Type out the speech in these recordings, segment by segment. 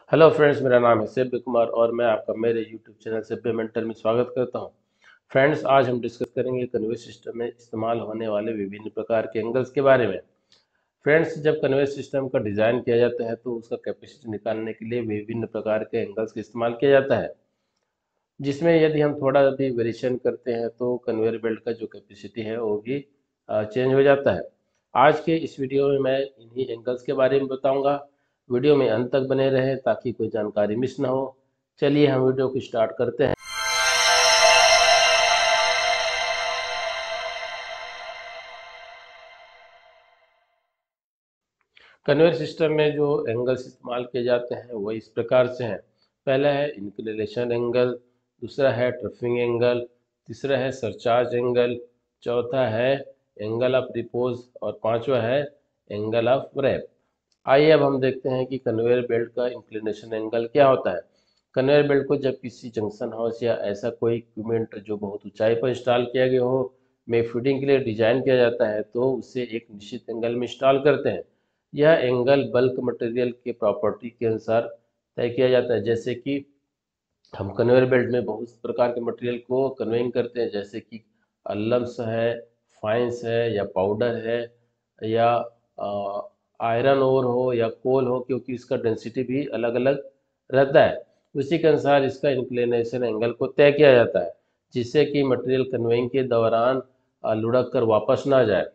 Hello friends, मेरा नाम है सेव्य कुमार और मैं आपका मेरे यूट्यूब चैनल सेव्य मेंटर में स्वागत करता हूं। फ्रेंड्स, आज हम डिस्कस करेंगे कन्वे सिस्टम में इस्तेमाल होने वाले विभिन्न प्रकार के एंगल्स के बारे में। फ्रेंड्स, जब कन्वे सिस्टम का डिज़ाइन किया जाता है तो उसका कैपेसिटी निकालने के लिए विभिन्न प्रकार के एंगल्स का इस्तेमाल किया जाता है, जिसमें यदि हम थोड़ा भी वेरिएशन करते हैं तो कन्वेयर बेल्ट का जो कैपेसिटी है वो भी चेंज हो जाता है। आज के इस वीडियो में मैं इन्हीं एंगल्स के बारे में बताऊंगा। वीडियो में अंत तक बने रहें ताकि कोई जानकारी मिस ना हो। चलिए हम वीडियो को स्टार्ट करते हैं। कन्वेयर सिस्टम में जो एंगल्स इस्तेमाल किए जाते हैं वो इस प्रकार से हैं। पहला है इंक्लिनेशन एंगल, दूसरा है ट्रफिंग एंगल, तीसरा है सरचार्ज एंगल, चौथा है एंगल ऑफ रिपोज और पांचवा है एंगल ऑफ रैप। आइए अब हम देखते हैं कि कन्वेयर बेल्ट का इंक्लिनेशन एंगल क्या होता है। कन्वेयर बेल्ट को जब किसी जंक्शन हाउस या ऐसा कोई इक्विपमेंट जो बहुत ऊंचाई पर इंस्टॉल किया गया हो में फीडिंग के लिए डिजाइन किया जाता है तो उसे एक निश्चित एंगल में इंस्टॉल करते हैं। यह एंगल बल्क मटेरियल के प्रॉपर्टी के अनुसार तय किया जाता है। जैसे कि हम कन्वेयर बेल्ट में बहुत प्रकार के मटेरियल को कन्वेइंग करते हैं, जैसे कि लम्स है, फाइंस है या पाउडर है या आयरन ओर हो या कोल हो, क्योंकि इसका डेंसिटी भी अलग अलग रहता है। उसी के अनुसार इसका इंक्लिनेशन एंगल को तय किया जाता है, जिससे कि मटेरियल कन्वेइंग के दौरान लुढ़क कर वापस ना जाए।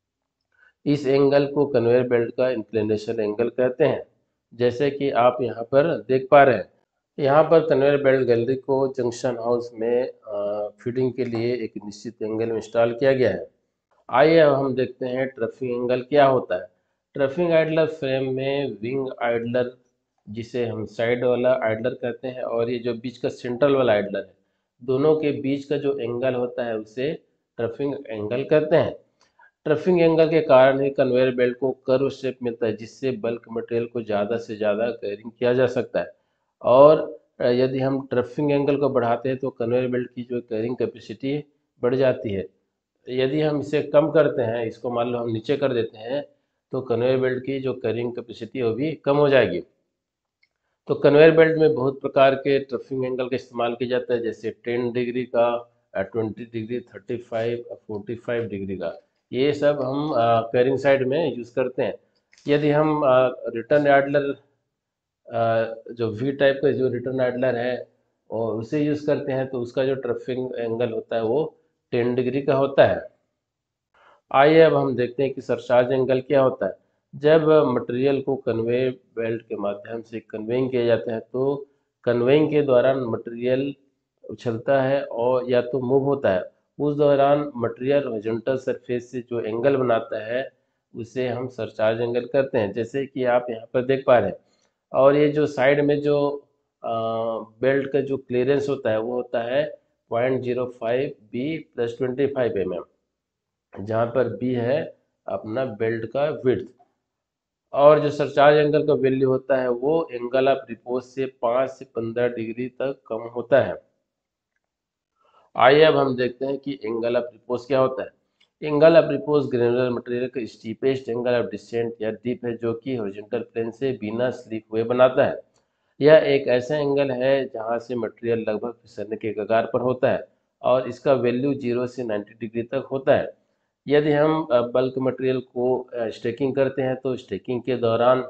इस एंगल को कन्वेयर बेल्ट का इंक्लिनेशन एंगल कहते हैं। जैसे कि आप यहाँ पर देख पा रहे हैं, यहाँ पर कन्वेयर बेल्ट गैलरी को जंक्शन हाउस में फीडिंग के लिए एक निश्चित एंगल में इंस्टॉल किया गया है। आइए अब हम देखते हैं ट्रफिंग एंगल क्या होता है। ट्रफिंग आइडलर फ्रेम में विंग आइडलर, जिसे हम साइड वाला आइडलर कहते हैं, और ये जो बीच का सेंट्रल वाला आइडलर है, दोनों के बीच का जो एंगल होता है उसे ट्रफिंग एंगल कहते हैं। ट्रफिंग एंगल के कारण ही कन्वेयर बेल्ट को कर्व शेप मिलता है, जिससे बल्क मटेरियल को ज़्यादा से ज़्यादा कैरिंग किया जा सकता है। और यदि हम ट्रफिंग एंगल को बढ़ाते हैं तो कन्वेयर बेल्ट की जो कैरिंग कैपेसिटी बढ़ जाती है। यदि हम इसे कम करते हैं, इसको मान लो हम नीचे कर देते हैं, तो कन्वेयर बेल्ट की जो कैरिंग कैपेसिटी है वो भी कम हो जाएगी। तो कन्वेयर बेल्ट में बहुत प्रकार के ट्रफिंग एंगल का इस्तेमाल किया जाता है, जैसे 10 डिग्री का, 20 डिग्री, 35 और 45 डिग्री का। ये सब हम कैरिंग साइड में यूज़ करते हैं। यदि हम रिटर्न एडलर, जो वी टाइप का जो रिटर्न एडलर है और उसे यूज़ करते हैं तो उसका जो ट्रफिंग एंगल होता है वो 10 डिग्री का होता है। आइए अब हम देखते हैं कि सरचार्ज एंगल क्या होता है। जब मटेरियल को कन्वेयर बेल्ट के माध्यम से कन्वेइंग किया जाता है तो कन्वेइंग के दौरान मटेरियल उछलता है और या तो मूव होता है। उस दौरान मटेरियल हॉरिजॉन्टल सरफेस से जो एंगल बनाता है उसे हम सरचार्ज एंगल करते हैं, जैसे कि आप यहाँ पर देख पा रहे हैं। और ये जो साइड में जो बेल्ट का जो क्लियरेंस होता है वो होता है 0.05 बी प्लस 25 mm, जहाँ पर बी है अपना बेल्ट का विड्थ। और जो सरचार्ज एंगल का वैल्यू होता है वो एंगल ऑफ रिपोज से 5 से 15 डिग्री तक कम होता है। आइए अब हम देखते हैं कि एंगल ऑफ रिपोज क्या होता है। Angle of repose granular material का स्टीपेस्ट एंगल ऑफ डिसेंट या डिप है, जो कि हॉरिजॉन्टल प्लेन से बिना स्लिप हुए बनाता है। यह एक ऐसा एंगल है जहां से मटेरियल लगभग फिसलने के कगार पर होता है और इसका वैल्यू 0 से 90 डिग्री तक होता है। यदि हम बल्क मटेरियल को स्टेकिंग करते हैं तो स्टेकिंग के दौरान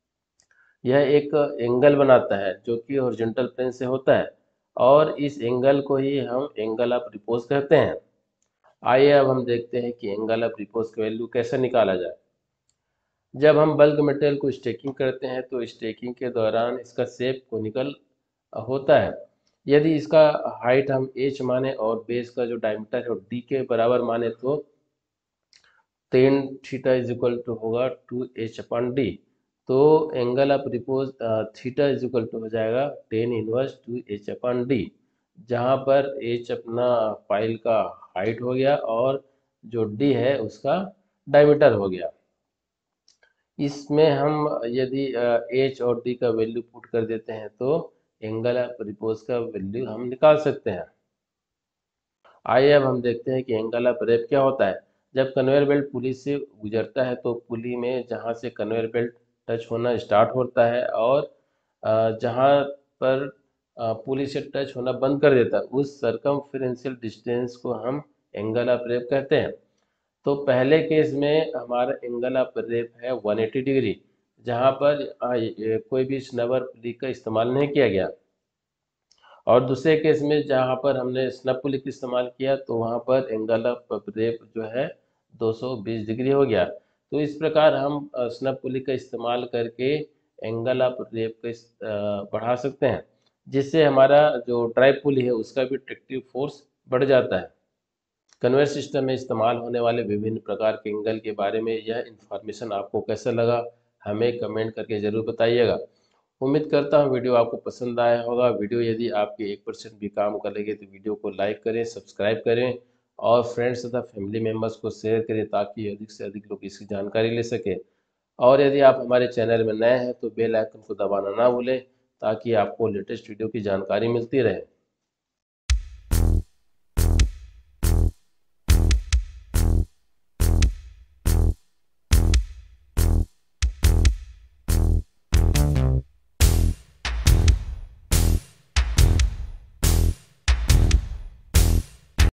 यह एक एंगल बनाता है जो कि हॉरिजॉन्टल प्लेन से होता है, और इस एंगल को ही हम एंगल ऑफ रिपोज कहते हैं। आइए अब हम देखते हैं कि एंगल ऑफ रिपोज का वैल्यू कैसे निकाला जाए। जब हम बल्क मटेरियल को स्टेकिंग करते हैं तो स्टेकिंग के दौरान इसका शेप कोनिकल होता है। यदि इसका हाइट हम h माने और बेस का जो डायमीटर है वो d के बराबर माने तो tan theta is equal to होगा 2h/d। तो angle of repose theta is equal to हो जाएगा 10 इनवर्स 2h/d, जहाँ पर h अपना फाइल का हाइट हो गया और जो d है उसका डायमीटर हो गया। इसमें हम यदि h और d का वैल्यू पुट कर देते हैं तो एंगल ऑफ रिपोज का वैल्यू हम निकाल सकते हैं। आइए अब हम देखते हैं कि एंगल ऑफ रैप क्या होता है। जब कन्वेयर बेल्ट पुली से गुजरता है तो पुली में जहां से कन्वेयर बेल्ट टच होना स्टार्ट होता है और जहाँ पर पुली से टच होना बंद कर देता है, उस सरकमफेरेंशियल डिस्टेंस को हम एंगल ऑफ रेप कहते हैं। तो पहले केस में हमारा एंगल ऑफ रेप है 180 डिग्री, जहाँ पर कोई भी स्नबर पुली का इस्तेमाल नहीं किया गया। और दूसरे केस में जहाँ पर हमने स्नब पुली का इस्तेमाल किया तो वहाँ पर एंगल ऑफ रेप जो है 220 डिग्री हो गया। तो इस प्रकार हम स्नब पुली का इस्तेमाल करके एंगल ऑफ रेप को बढ़ा सकते हैं, जिससे हमारा जो ड्राइव पुली है उसका भी ट्रैक्टिव फोर्स बढ़ जाता है। कन्वेयर सिस्टम में इस्तेमाल होने वाले विभिन्न प्रकार के एंगल के बारे में यह इन्फॉर्मेशन आपको कैसा लगा, हमें कमेंट करके ज़रूर बताइएगा। उम्मीद करता हूँ वीडियो आपको पसंद आया होगा। वीडियो यदि आपके 1% भी काम कर लगे तो वीडियो को लाइक करें, सब्सक्राइब करें और फ्रेंड्स तथा फैमिली मेम्बर्स को शेयर करें, ताकि अधिक से अधिक लोग इसकी जानकारी ले सकें। और यदि आप हमारे चैनल में नए हैं तो बेल आइकन को दबाना ना भूलें, ताकि आपको लेटेस्ट वीडियो की जानकारी मिलती रहे।